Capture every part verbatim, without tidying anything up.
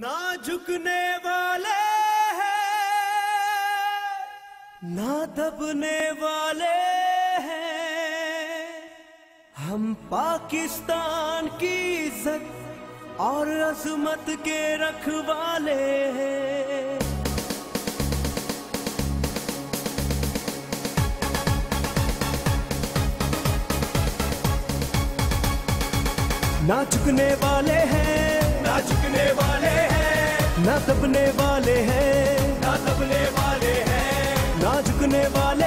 ना झुकने वाले हैं, ना दबने वाले हैं। हम पाकिस्तान की इज्जत और अजमत के रखवाले हैं। ना झुकने वाले हैं, ना झुकने वाले हैं, ना दबने वाले हैं, ना दबने वाले हैं। ना झुकने वाले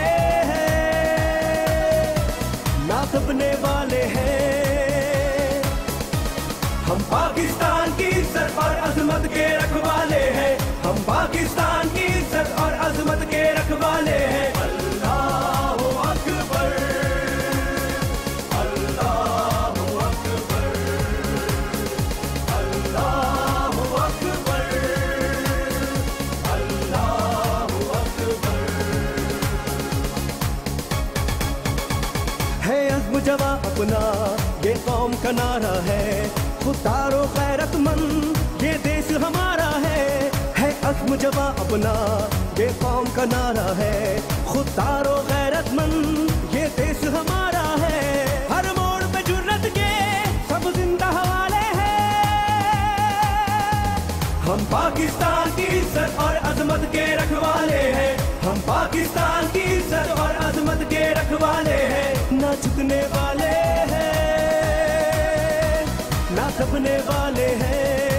हैं, ना दबने वाले हैं। हम पाकिस्तान की इज्जत और अजमत के रखवाले हैं। हम पाकिस्तान की इज्जत और अजमत के रखवाले हैं। अल्लाहु अकबर, अल्लाहु अकबर, अल्लाहु अकबर, अल्लाहु अकबर। है अज़्म जवा अपना ये कौम का नारा है। खुदारो गैरतमंद ये देश हमारा है। है अज़्म जवा अपना ये कौम का नारा है। खुदारो गैरतमंद ये देश हमारा है। हर मोड़ पे जुर्रत के सब जिंदा हवाले हैं। हम पाकिस्तान की इज्जत और अजमत के रखवाले हैं। हम पाकिस्तान की इज्जत और अजमत के रखवाले हैं। ना झुकने वाले हैं, ना दबने वाले हैं।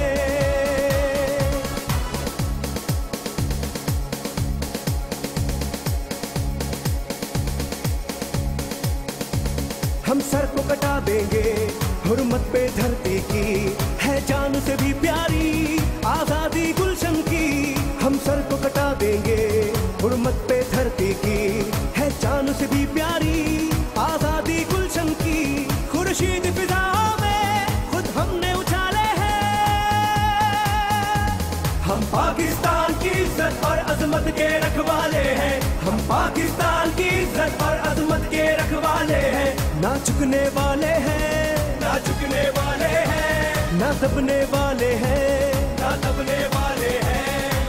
हम सर को कटा देंगे हुर्मत पे धरती की। है जान से भी प्यारी आजादी गुलशन की। हम सर को कटा देंगे हुर्मत पे धरती की। है जान से भी प्यारी आजादी गुलशन की। खुर्शीद फिजाओं में खुद हमने उछाले हैं। हम पाकिस्तान की इज्जत और अजमत के रखवाले हैं। हम पाकिस्तान की इज्जत और अजमत के रखवाले हैं। ना झुकने वाले हैं, ना झुकने वाले हैं, ना दबने वाले हैं। ना दबने वाले हैं।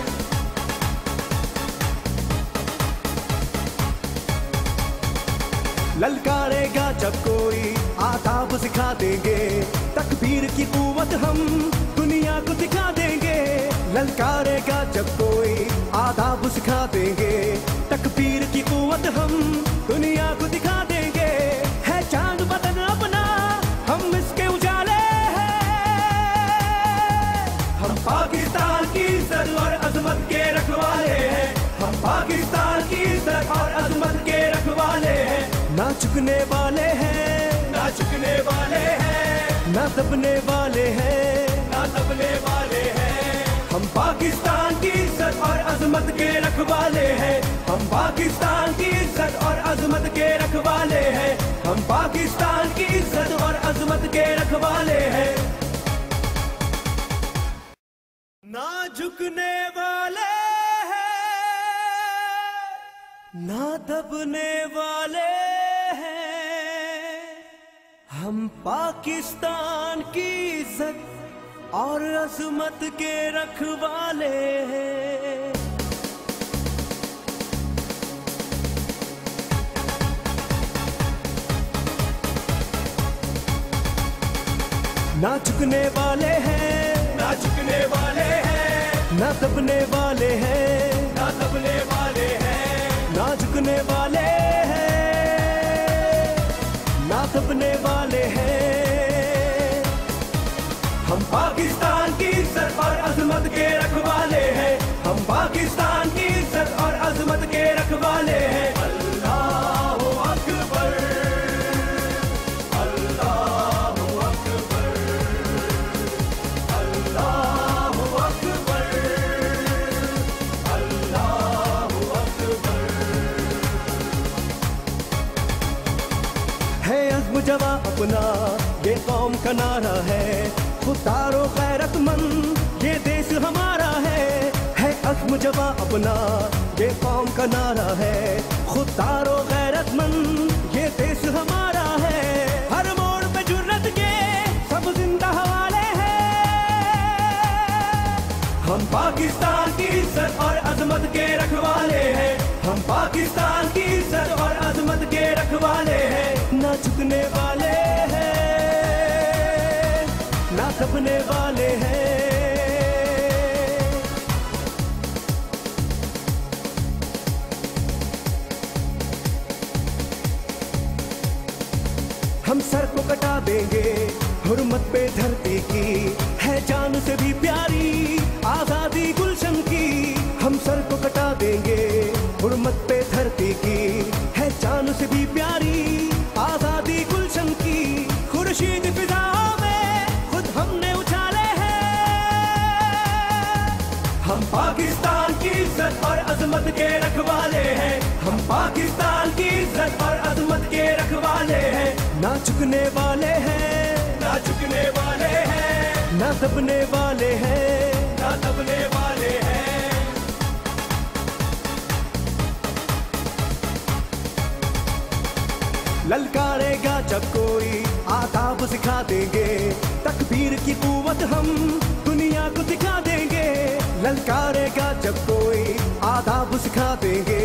ललकारेगा जब कोई आदाब सिखा देंगे। तकबीर की कुव्वत हम दुनिया को दिखा देंगे। ललकारेगा जब कोई आदाब सिखा देंगे। तकबीर की कुव्वत हम दुनिया को दिखा देंगे। है चांद बदन अपना हम इसके उजाले हैं। हम पाकिस्तान की इज्जत और अजमत के रखवाले हैं। हम पाकिस्तान की इज्जत और अजमत के रखवाले हैं। ना झुकने वाले हैं, ना झुकने वाले हैं, ना दबने वाले हैं। ना दबने वाले हैं। हम पाकिस्तान की इज्जत और अजमत के रखवाले हैं। हम पाकिस्तान की इज्जत और अजमत के रखवाले हैं। हम पाकिस्तान की इज्जत और अजमत के रखवाले हैं। ना झुकने वाले हैं, ना दबने वाले हैं। हम पाकिस्तान की इज्जत और अजमत के रखवाले हैं। ना झुकने वाले हैं, ना झुकने वाले हैं, ना दबने वाले हैं। ना दबने वाले हैं। ना झुकने वाले हैं, ना दबने वाले हैं। हम पाकिस्तान की इज्जत और अजमत के रखवाले हैं। हम पाकिस्तान की इज्जत और अजमत के रखवाले हैं। अल्लाहु अकबर, अल्लाहु अकबर, अल्लाहु अकबर, अल्लाहु अकबर। है अज़्म जवा अपना ये कौम का नारा है। खुदारो गैरतमंद ये देश हमारा है। है अज़्म जवा अपना ये कौम का नारा है। खुदारो गैरतमंद ये देश हमारा है। हर मोड़ पे जुर्रत के सब जिंदा हवाले हैं। हम पाकिस्तान की इज्जत और अजमत के रखवाले हैं, हम पाकिस्तान की इज्जत और अजमत के रखवाले हैं। ना झुकने वाले हैं, ना दबने वाले हैं। हम सर को कटा देंगे हुर्मत पे धरती की, है जान से भी प्यारी आजादी गुलशन की। हम सर को कटा देंगे हुर्मत पे धरती की, है जान से भी प्यारी आजादी गुलशन की। खुर्शीद फिजाओं में खुद हमने उछाले हैं। हम पाकिस्तान की इज्जत और अजमत के रखवाले हैं, हम पाकिस्तान की इज्जत और अजमत के रखवाले हैं। ना झुकने वाले हैं, ना झुकने वाले हैं, ना दबने वाले हैं, ना दबने वाले हैं। ललकारेगा जब कोई आदाब सिखा देंगे, तकबीर की कुव्वत हम दुनिया को दिखा देंगे। ललकारेगा जब कोई आदाब सिखा देंगे,